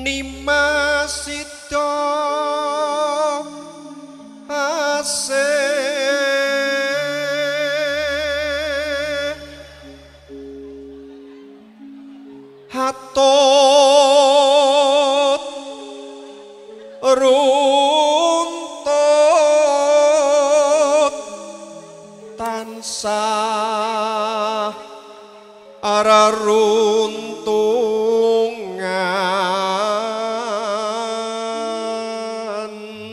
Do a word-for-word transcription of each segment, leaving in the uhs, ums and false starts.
Nimasito ase hatut runtut tansah araruntungan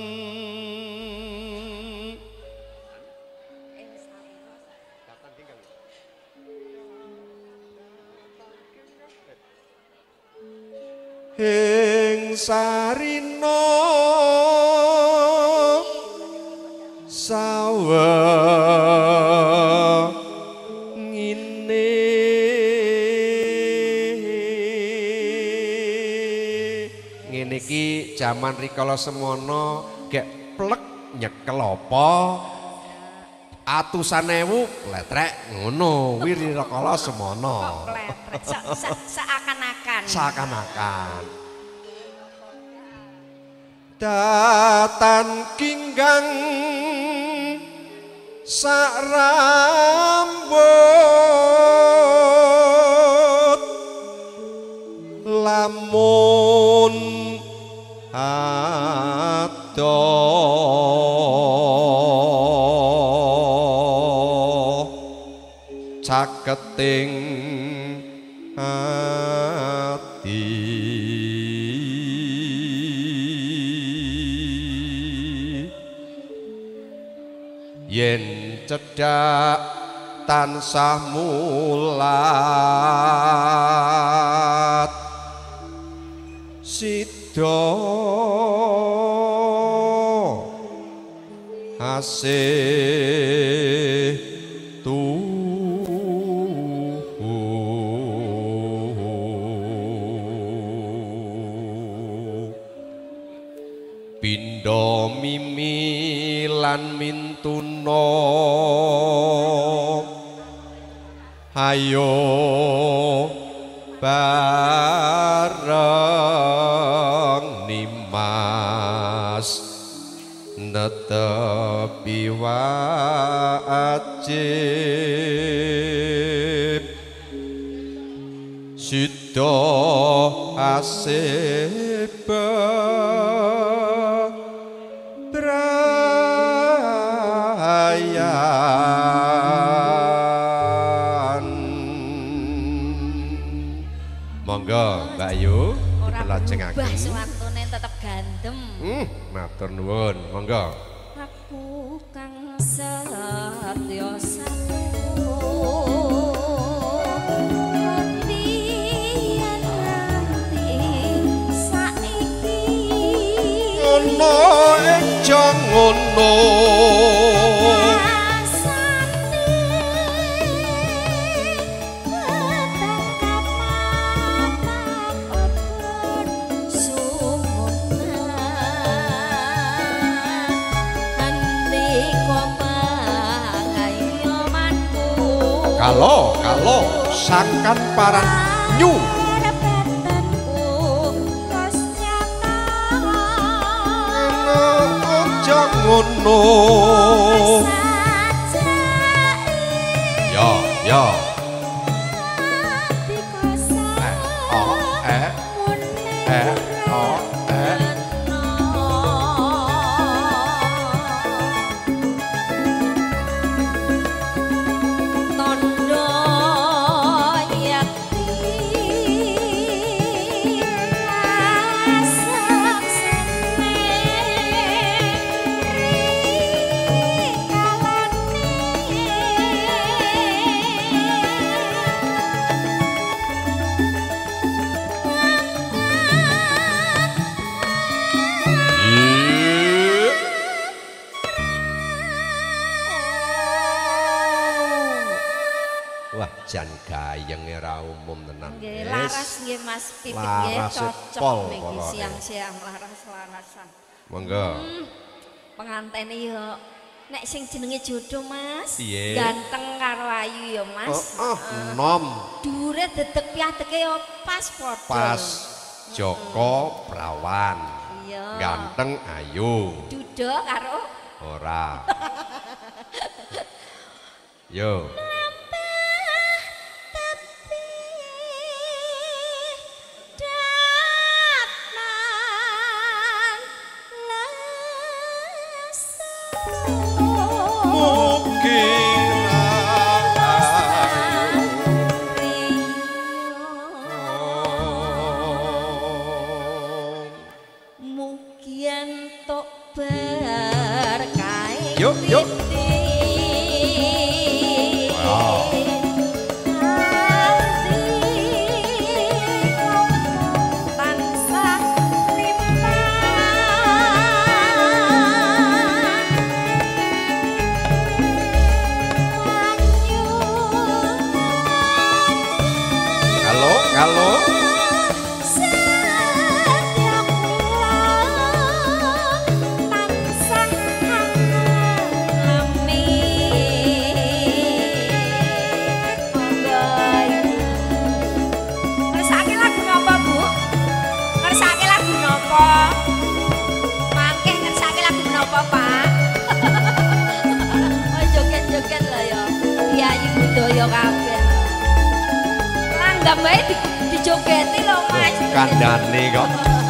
ing sarina sawah ngene ngene iki jaman rikala semono gek plek nyekel apa atusan ewu letrek ngono wiri rikala semono letrek seakan-akan seakan-akan datan kinggang sak rambut lamun adoh caketing ati yen cedhak tansah mulat sida asih tuhu pindha mimi lan mintuna ayo bareng nimas netepi wajib sida asih monggo Mbak Ayu dipelajengaken. Mbah suwantune tetep gandem. Hmm, matur nuwun, monggo. Aku kang setya satu kondian nganti saiki ngono eja ngono kalau kalau sangkan paran nyu aja ngono ya ya eh oh eh eh oh eh jan gayeng ora umum tenan. Nggih, laras nggih Mas Pipit nggih cocok niki siang-siang laras-larasan. Monggo. Hmm, pengantene yo nek sing jenenge jodoh Mas, Iye. ganteng karo ayu yo Mas. Oh, oh, nom. Dure dedek piadeke yo pas padha. Pas. Joko Prawan. Iya. Ganteng ayu. Duda karo ora. Yo. Yuk, yuk. Wow. Halo, halo. Budaya kabeh. Langgam bae dijogeti lho Mas. Kandhane kok.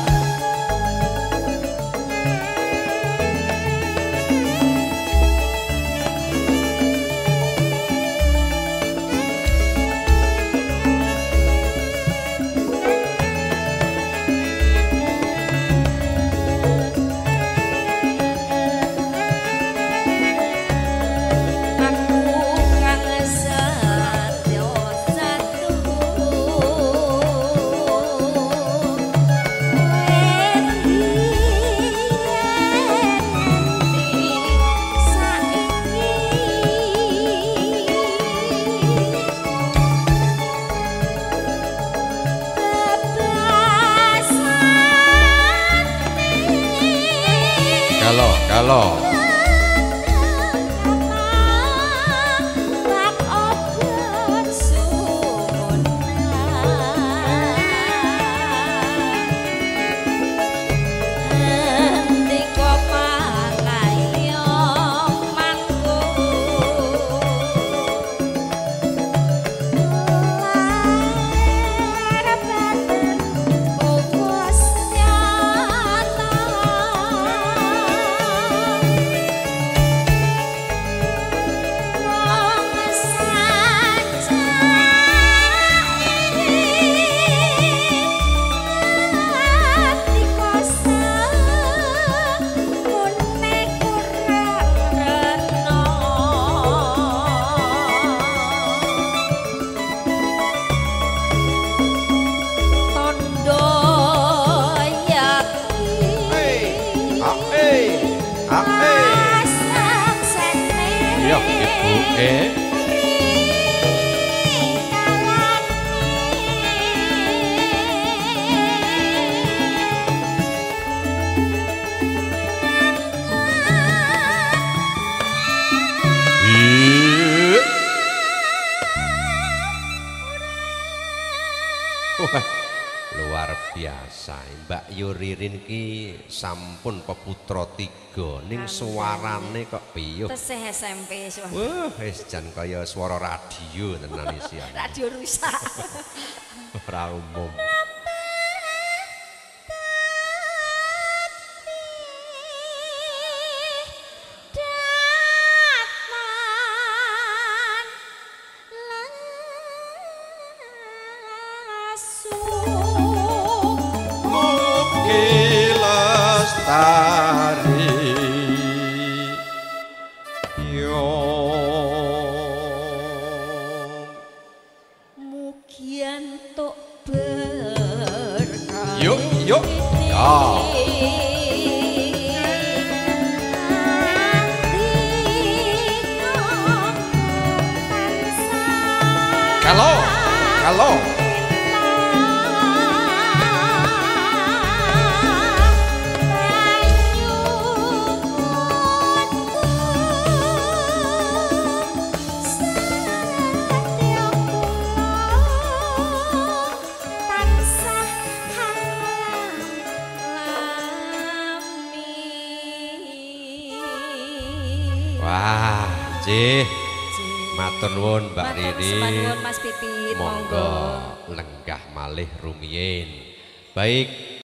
Kalau, kalau. Iya, Ibu E. Wah, luar biasa. Mbak Yuririn ki sampun peputra tiga ning suarane kok piye. Tesih S M P suara. Wah, wis jan kaya swara radio tenan isian. Radio rusak. Ora umum. Lestari yo mugian tok berkah yuk yuk ya kalau kalau Wah, nggih. Matur nuwun Mbak Ririn. Matur nuwun Mas Pipit. Monggo lenggah malih rumiyin. Baik.